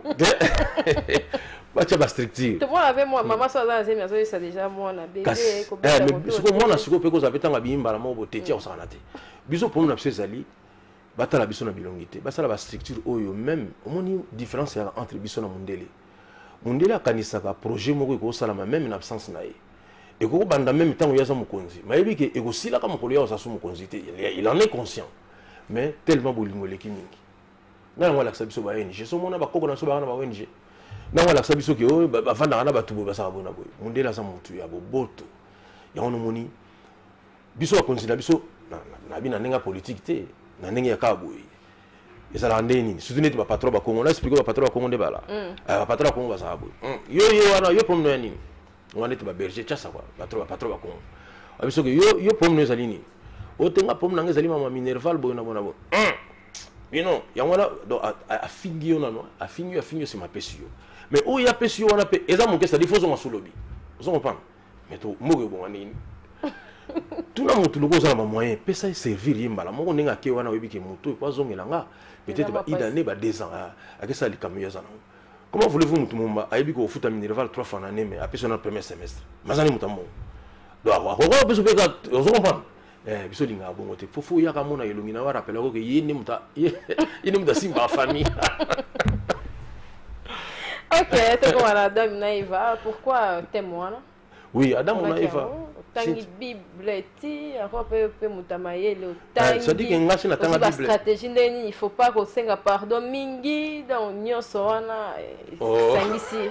Ba tia ba structure. To mwana avec moi, maman ça dans zemi ça ça déjà mwana bébé ko. Eh, mais siko mwana siko pe ko za betanga bimba la mo boté tia osana te. Biso pour na psezali batala biso na bilongité basala ba structure oyo même omoni différence entre biso na mondele Mundele akanisaka projet moko ko salama même en absence na ye. Et ko banda même temps yaza mukonzi. Mayebi ke eko sila ka mukolo ya sasu mukonzi te. Il en est conscient. Mais tellement bolingo leki mingi. Na ngala kasabiso ba O N G. So mona ba koko na so ba na ba O N G. Na ngala kasabiso ke o ba vanda na ba tubo ba sa bona boy. Mundele za mutu ya boboto. Ya ono moni. Biso akonzi na biso na na bina nenga politique te. Na nenga ya ka boy. Et ça nini soutenir ba patron ba Congo, on explique ba patron ba Congo de bala. Ah patron ba Congo ba sa boy. Yo yo wana yo pomno nini. On est ba berger tcha ça quoi. Patron ba patron ba Congo. Abiso que yo yo pomno za nini. O tenga pomno nga zali mama minerval boy na bona bo. You know, ya wana do a fingi yo na no, a fingi a fingi c'est ma pesio. Mais o ya pesio wana pe eza mon kesa défaut zo solobi. Vous comprenez? Mais to mogo bon nini. Tout le monde loko za ma moyen pesa servir yimba la moko ninga ke wana webi ke mutu kwa zongela nga peut-être ba idane ba deux ans a que ça li kamuya za na. Comment voulez-vous mutu mumba ayebi ko futa minerval trois fois en année mais après son premier semestre. Mazani mutambo. Do wa ko ko beso peka vous comprenez? Eh biso linga bongo te fofu ya ka mona yelungi na wa rappela ko ke yini muta yini muta simba famille. OK, to ko ala Adam na Eva, pourquoi témoin? Oui, Adam na Eva. Tangi Bible ti ako pe pe mutamaye le tangi. Ça dit que ngasi na tanga Bible. Stratégie ndeni il faut pas ko senga pardon mingi dans nyonso wana sangisi.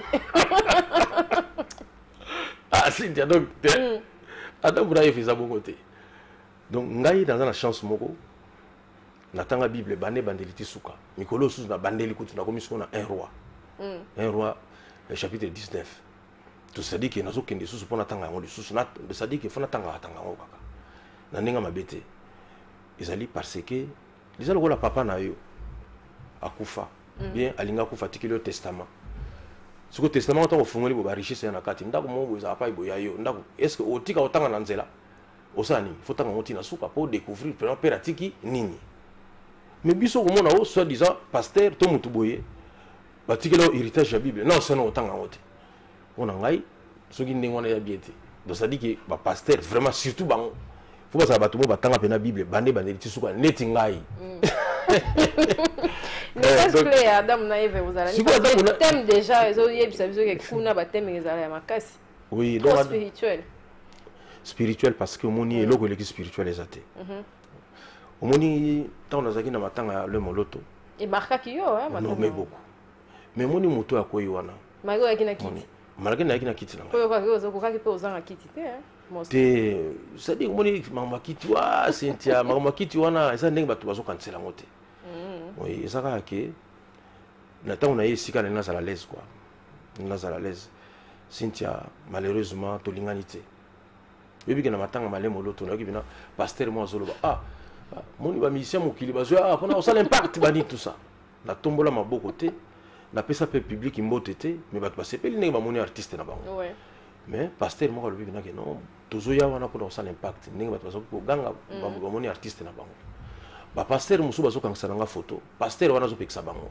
Ah si dia donc Adam bra yef za bongo te. Donc ngai dans la chance moko na tanga Bible bande bandeliti suka. Mikolo sous na bandeli kutu na commission na un roi. Un roi chapitre dix-neuf. Tout ça dit que nous avons des sous pour n'attendre un sous nat, ça dit qu'il faut n'attendre un attendre un kaka. N'anenga ma bête. Ils allaient parce que les gens la papa na yo akufa bien alinga kufa tiki le testament. Ce que testament on t'a fongoli bo ba richesse na kati ndako mo bo za pa ibo ya yo ndako. Est-ce que otika otanga na nzela? Osani, faut tanga moti na suka pour découvrir vraiment peratiki nini. Mais biso ko mona o soit disant pasteur to mutu boye. Ba tiki le héritage de la Bible. Non, c'est non otanga oti. On a ngai soki ndenge wana ya biete donc ça dit que ba pasteur vraiment surtout bango faut pas ça ba tumo ba tanga pena Bible bande bande ti suka neti ngai Est-ce que Adam na Eve vous allez le thème déjà ils ont yebisa biso ke kuna ba thème ezala ya makasi oui donc spirituel spirituel parce que moni eloko eleki spirituel ezate omoni tant nazaki na matanga le moloto et marka ki yo hein non mais beaucoup mais moni moto akoyi wana mago yakina kiti malgré na kina kiti na ko ko ko ko ka ko zanga kiti te hein te ça dit moni mama kiti wa Cynthia mama kiti wana esa ndenge batu bazo kansela ngote oui esa ka ke na temps na yesika na na la l'aise quoi na la l'aise Cynthia malheureusement to linganité bebi ke na matanga malemo loto na kibina pasteur mo azoloba ah moni ba musicien mokili bazo ah pona osala impact bani tout ça na tombola maboko te na pesa pe public imbote te mais bato basepeli ndenge bamoni artiste na bango ouais mais pasteur moko alobi bina ke non tozoya wana mpona kosala impact ndenge bato bazoki koganga bamoni artiste na bango bapasteur mosusu bazokangisa nanga photo pasteur wana azopekisa bango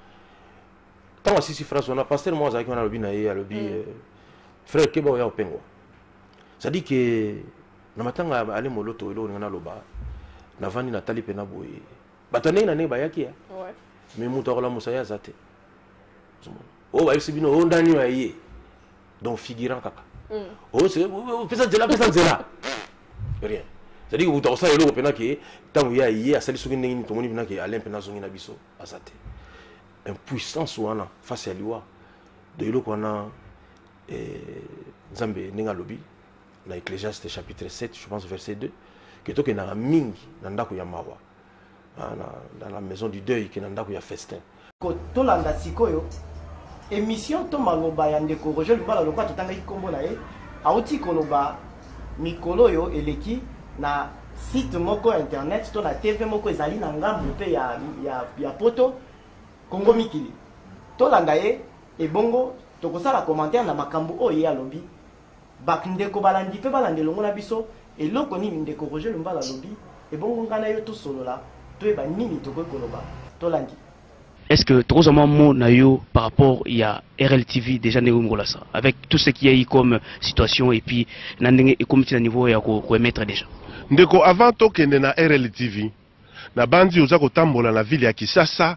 ntango asisi phrase wana pasteur moko azalaki wana alobi na ye alobi frère keba oya opengwa c'est-à-dire que na matanga ale moloto eloko ninga naloba navandi natali mpe na boye bato ndenge na ndenge bayaki ya mais moto akolamusa ye aza te oh bah c'est bien on donne aïe donc figurant kaka oh c'est pesa nzela pesa nzela rien c'est à dire que vous avez le pena que tant il y a aïe à celle soki ndenge to moni pena que Alain pena zongi na biso azate impuissance wana face à lui de eloko wana eh Nzambe ninga lobi na Ecclésiaste chapitre sept je pense verset deux que to ke na mingi na ndako ya mawa dans la maison du deuil que na ndako ya festin ko tolanda sikoyo émission to maloba ya ndeko Roger Lumbala lokwa totangaki kombo na ye auti koloba mikolo yo eleki na site moko internet to na T V moko ezali na ngambu pe ya ya ya poto Kongo Mikili tolanda ye ebongo tokosala commentaire na makambo oyo ya lobi bak ndeko balandi pe balande longo na biso eloko nini ndeko Roger Lumbala lobi ebongo ngana yo to solola to eba nini to koloba tolandi. Est-ce que Trozama Monayo par rapport il y a R L T V déjà ça avec tout ce qu'il y a eu comme situation et puis nandenge et comme tu niveau ya ko remettre déjà. Ndeko avant to kende na R L T V na bandi oza ko tambola na ville ya Kisasa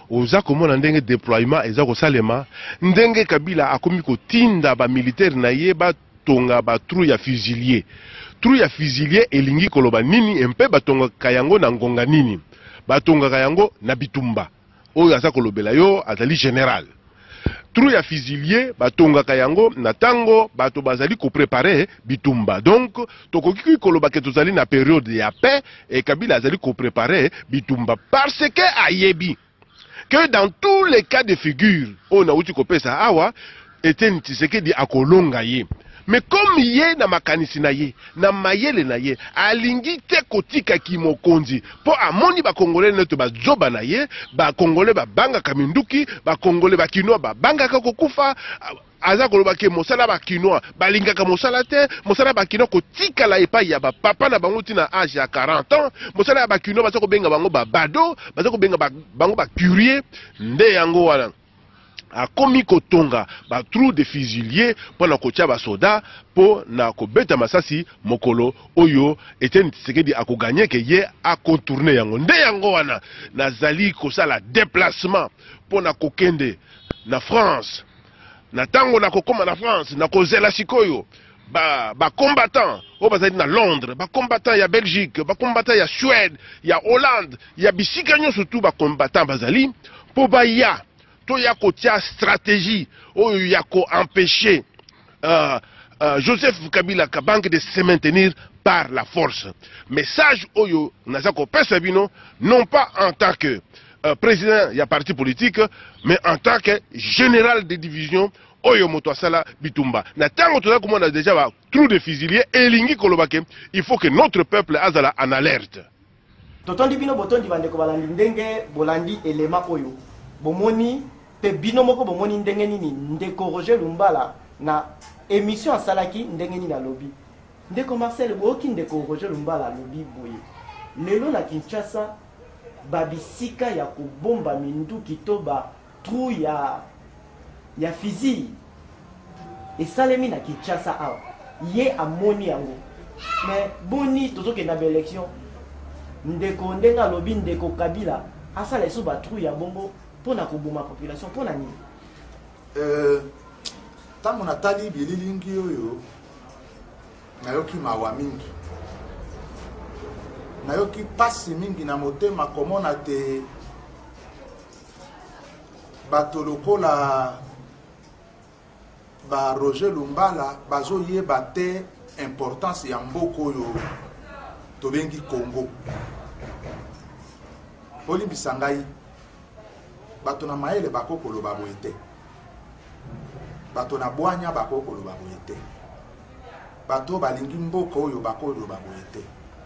oza komona ndenge déploiement eza kosalema ndenge Kabila akomi kotinda ba militaire na ye batonga ba trou ya fusilier trou ya fusilier elingi koloba nini empe batonga kayango na ngonga nini batonga kayango na bitumba oyo aza kolobela yo azali général trou ya fusilier batonga kayango na tango bato bazali ko préparer bitumba donc tokoki koloba ke tozali na période ya paix et Kabila azali ko préparer bitumba parce que ayebi que dans tous les cas de figure on a uti kopesa awa Etienne Tshisekedi akolonga ye mais comme ye na makanisi na ye na mayele na ye alingi te kotika kimokonzi po amoni ba congolais neto ba zoba na ye ba congolais ba banga kaminduki ba congolais ba kinoa ba banga kokufa aza koloba ke mosala ba kinoa balingaka mosala te mosala ba kinoa kotika la epai ya ba papa na bango tina âge ya quarante ans mosala ba kinoa baza ko benga bango ba bado baza ko benga bango ba curier nde yango wana akomi kotonga ba trou de fusilier pour na kotia ba soda pour na kobeta masasi mokolo oyo Etienne Tshisekedi akoganye ke ye a contourner yango nde yango wana nazali kosala déplacement pour na kokende na France na tango na kokoma na France na kozela sikoyo ba ba combattant o bazali na Londres ba combattant ya Belgique ba combattant ya Suède ya Hollande ya bisika nyonso tout ba combattant bazali po ba ya to ya kotia stratégie oyo ya ko empêcher euh, euh, Joseph Kabila Kabange de se maintenir par la force. Message oyo nazako pesa bino non pas en tant que euh, président ya parti politique mais en tant que général de division oyo moto asala bitumba. Na tango toza komona déjà ba trou de fusilier elingi kolobake il faut que notre peuple azala en alerte. Totondi bino botondi bandeko balandi ndenge bolandi élément oyo bomoni pe bino moko bomoni ndenge nini ndeko Roger Lumbala na émission asalaki ndenge nini na lobby ndeko Marcel boki ndeko Roger Lumbala lobby boye lelo na Kinshasa babisika ya kobomba minduki to ba trou ya ya fizi esalemi na Kinshasa awa ye amoni yango mais boni tozoke na élection ndeko ndenga lobby ndeko Kabila asala eso ba trou ya bongo pour la population, pour la nuit. Euh, tant qu'on a tali bililingi yo, nayoki mawa mingi, nayoki pasi mingi na motema comment na te batoloko la ba Roger Lumbala bazo ye bate importance ya mboko yo tobengi Congo. Oli bisangai bato na maele bakoko lo baboyete bato na bwanya bakoko lo baboyete bato balingi mboko oyo bakoko lo baboyete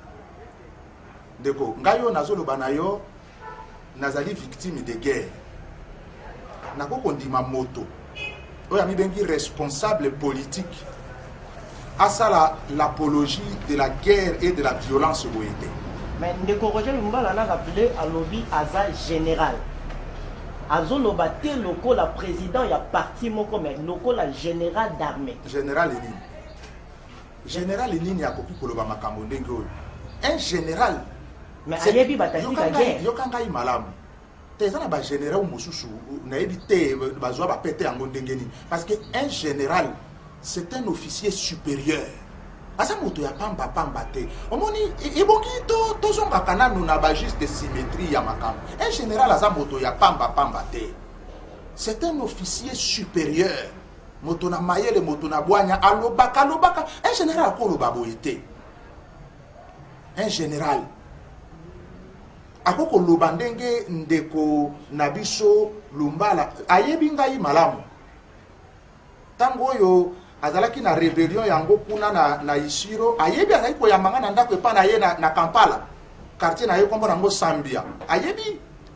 ndeko ngayo nazolo banayo nazali victime de guerre nakoko ndima moto oyo ami bengi responsable politique asala l'apologie de la guerre et de la violence boyete mais ndeko Roger Lumbala na rappelé à lobby aza général Azolo bate loko la président ya parti moko mais loko la général d'armée. Général Lénine. Général Lénine ya koki koloba makambo ndenge oyo. Un général. Mais ayebi bataki ka guerre. Yo kanga yi malamu. Teza na ba général mususu na yebi te bazwa ba pété yango ndenge ni parce que un général c'est un officier supérieur. Asa moto ya pamba pamba te. Omoni ibongi to tozonga kana na ba juste de symétrie ya makambo. Un général asa moto ya pamba pamba te. C'est un officier supérieur. Moto na mayele moto na bwanya alobaka alobaka. Un général ko loba boyete. Un général akoko loba ndenge ndeko nabiso Lumbala ayebi ngai malamu. Tango yo azalaki na rébellion yango kuna na na Isiro ayebi azali ko yamanga na ndako epa na ye na, na Kampala quartier na ye kombo nango Sambia ayebi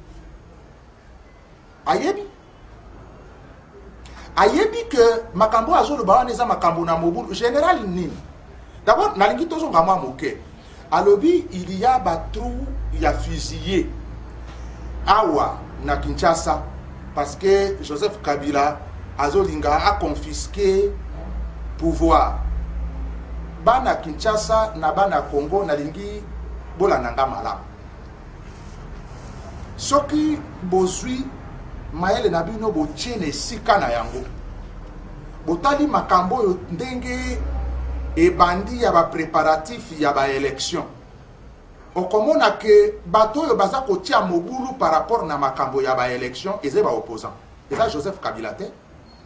ayebi ayebi que makambo azolo ba wana eza makambo na mobu général nini d'abord nalingi tozo ngama moke alobi il y a ba trou ya fusillé awa na Kinshasa parce que Joseph Kabila azolinga a confisqué pouvoir bana Kinshasa na bana Congo na lingi bola nanga malamu soki bozwi mayele na bino botiene esika na yango botali makambo oyo ndenge ebandi ya bapréparatif ya baélection okomona ke bato oyo baza kotia mobulu par rapport na makambo ya baélection eza baopposant eza Joseph Kabila te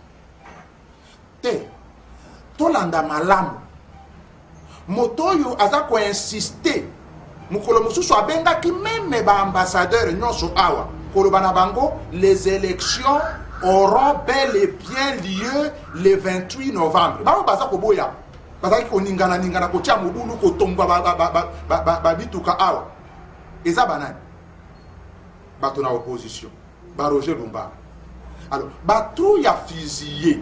te tolanda malamu moto oyo aza koinsiste mokolo mosusu abengaki meme baambassadeur nyonso awa koloba na bango les élections auront bel et bien lieu le vingt-huit novembre bango baza koboya bazalaki koningana ningana kotia mobulu kotomba babituka awa eza banani bato na opposition ba Roger Lumbala alors batrou ya fusillé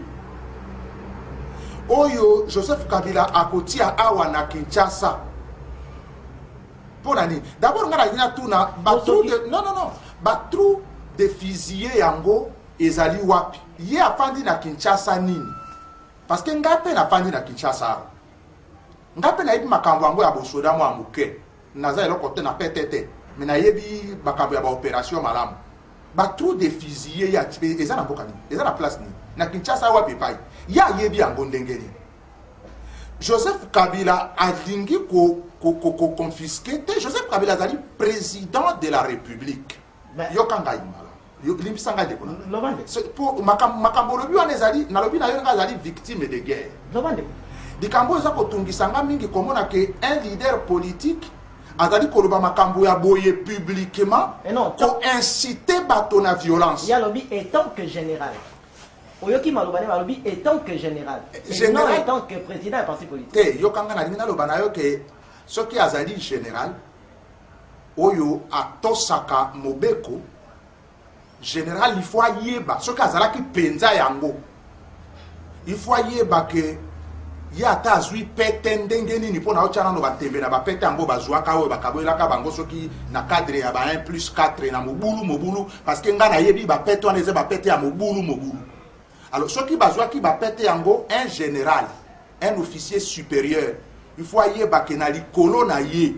oyo Joseph Kabila akotia awa na Kinshasa pour nani d'abord ngana ina tuna batrou de non non non batrou de fusillé yango ezali wapi ye afandi na Kinshasa nini parce que ngape na fandi na Kinshasa ngape na yebi makambo yango ya bosoda mo amuke naza eloko te na petete mais na yebi makambo ya ba opération malamu batrou de fusillé ya eza na mboka nini eza na place nini na Kinshasa wapi pai ya yebi yango ndengeni Joseph Kabila alingi ko ko ko confisquer te Joseph Kabila azali président de la République yokanga imala yo limbisanga de kona lobande pour makambo lobi wana ezali na lobi na yo ngazali victime de guerre lobande dikambo eza kotungisanga mingi komona ke un leader politique azali koloba makambo ya boye publiquement ko inciter bato na violence ya lobi étant que général oyoki malobane balobi étant que général général non étant que président du parti politique te yokanga na lingana lobana yo ke soki azali général oyo atosaka mobeko général il faut yeba soki azalaki penza yango il faut yeba ke ya ata azwi pete ndenge nini mpona otyana no batembe na bapete yango bazwaka oyo bakaboyelaka bango soki na cadre ya ba un plus quatre na mobulu mobulu parce que nga nayebi bapete wana eza bapete ya mobulu mobulu alors soki bazwaki bapete yango un général un officier supérieur il faut yeba ke na likolo na ye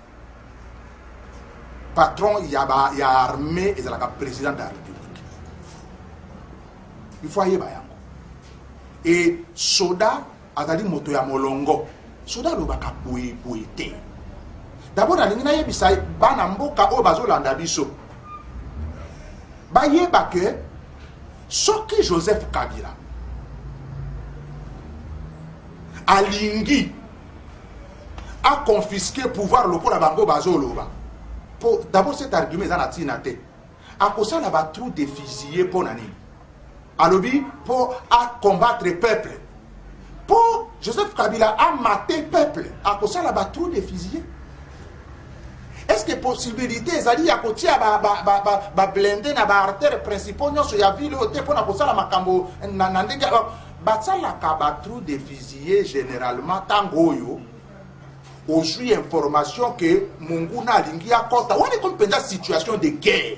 patron ya ba ya armée ezalaka président de la République il faut yeba yango et soda azali moto ya molongo soda lobaka boye boye te d'abord nalingi nayebisa bana mboka oyo bazolanda biso bayeba ke soki Joseph Kabila alingi a confisqué pouvoir lokola bango bazoloba d'abord cet argument eza na ntina te akosala batrou de fusillé mpo na nini alobi mpo acombattre peuple pour Joseph Kabila a maté peuple à cause de la batrou de fusillés. Est-ce que possibilité ezali ya kotia ba ba ba ba, ba blender na ba artère principaux nyonso ya ville ote pour na kosala makambo na na ndenge batsala ka batrou de fusillés généralement tango yo aujourd'hui information que munguna alingi akota on est comme pendant situation de guerre.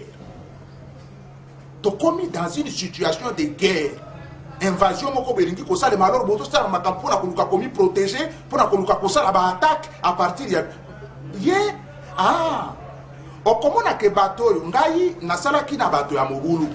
To commis dans une situation de guerre. Invasion moko belingi ko sala malor boto sala makampo na koluka komi protéger pour na koluka ko sala ba attaque à partir ya ye ah okomona ke bato ngai na sala ki na bato ya mobulu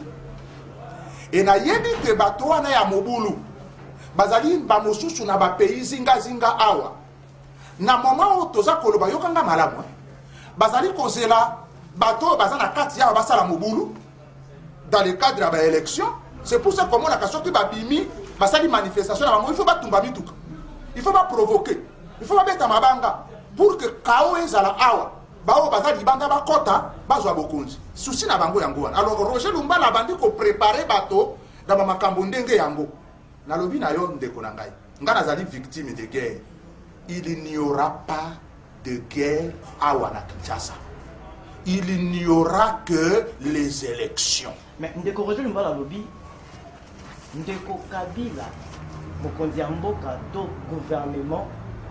et na yebi ke bato wana ya mobulu bazali ba mosusu na ba pays zinga zinga awa na moment o toza koloba yokanga malamu bazali kozela bato bazana kati ya basala mobulu dans le cadre de la élection. C'est pour ça que comme on a cassé babimi, basali manifestation, il faut pas tomber mituka. Il faut pas provoquer. Il faut pas mettre ma banga pour que kao ezala awa. Bao bazali banga ba kota, bazwa bokonzi. Souci na bango yango wana. Alors Roger Lumbala bandi ko préparer bato dans makambo ndenge yango. Na lobi na yo ndeko na ngai. Ngana zali victime de guerre. Il n'y aura pas de guerre awa na Kinshasa. Il n'y aura que les élections. Mais ndeko Roger Lumbala lobi ndeko Kabila mokonzi ya mboka to gouvernement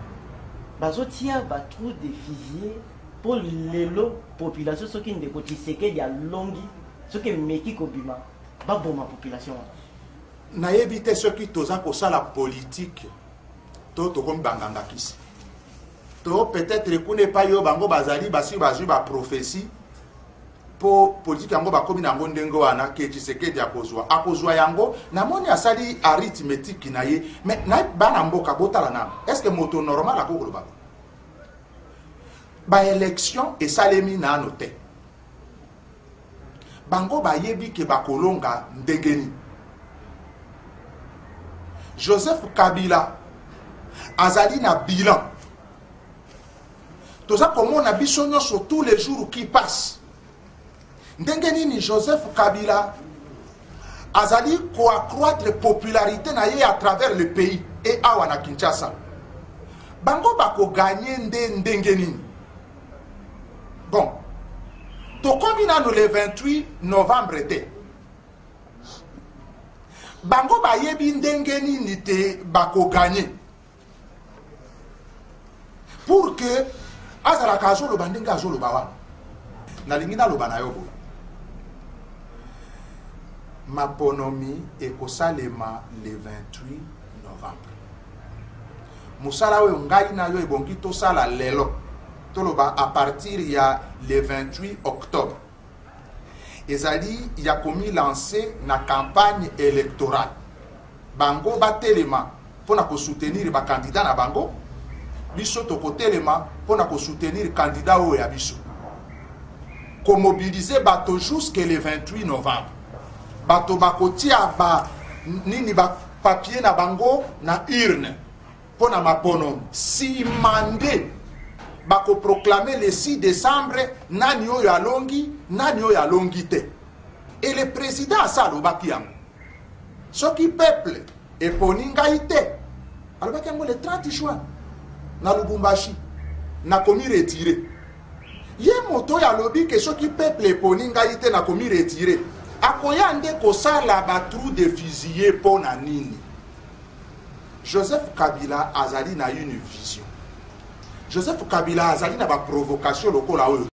bazotia batrou de fusillés pour lelo population soki ndeko Tshisekedi ya longi soki meki kobima baboma population nayebi te soki toza kosala politique to tokomi banganga kisi to peut-être kune pa yo bango bazali basi bazwi ba prophétie po politique yango bakomi nango ndenge wana ke Tshisekedi akozwa akozwa yango namoni asali arithmétique na ye mais na bana mboka botala na est-ce que moto normal akokoloba ba élection esalemi na note bango bayebi ke bakolonga ndengeni Joseph Kabila azali na bilan toza komona biso nyonso tous les jours qui passent ndenge nini Joseph Kabila azali koaccroître popularité na ye à travers le pays et awa na Kinshasa bango bako gagner nde ndenge nini bon tokomi nano le vingt-huit novembre te bango bayebi ndenge nini te bako gagner pour que azalaka azoloba ndenge azoloba wana nalingi naloba na yo boye maponomi ekosalema le vingt-huit novembre mosala oyo ngai na yo ebongi tosala lelo toloba à partir ya le vingt-huit octobre ezali ya komi lancé na campagne électorale bango batelema mpona kosoutenir bakandidat na bango biso tokotelema mpona kosoutenir candidat oyo ya biso komobilize bato jusque le vingt-huit novembre bato bakotia ba nini ba papier na bango na urne pona mapono si mandé bako proclamer le six décembre nani oyo alongi nani oyo alongi te et le président asalo bakiam soki peuple eponi ngai te alobaki yango le trente juin na Lubumbashi na komi retiré ye moto ya lobi ke soki peuple eponi ngai te na komi retiré akoya nde kosala batrou de fusillé pona nini Joseph Kabila azali na une vision Joseph Kabila azali na ba provocation lokola oyo